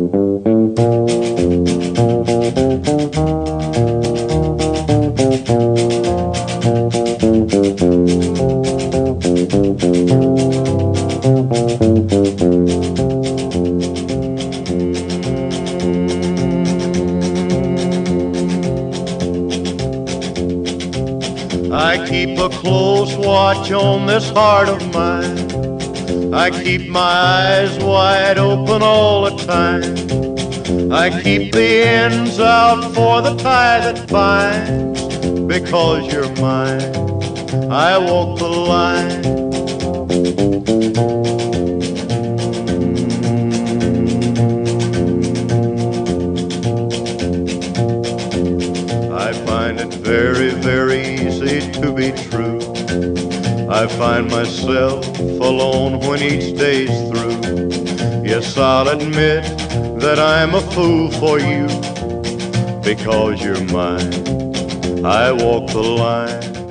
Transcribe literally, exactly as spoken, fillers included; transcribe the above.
I keep a close watch on this heart of mine. I keep my eyes wide open all the time. I keep the ends out for the tie that binds. Because you're mine, I walk the line. I find it very, very easy to be true. I find myself alone when each day's through. Yes, I'll admit that I'm a fool for you. Because you're mine, I walk the line.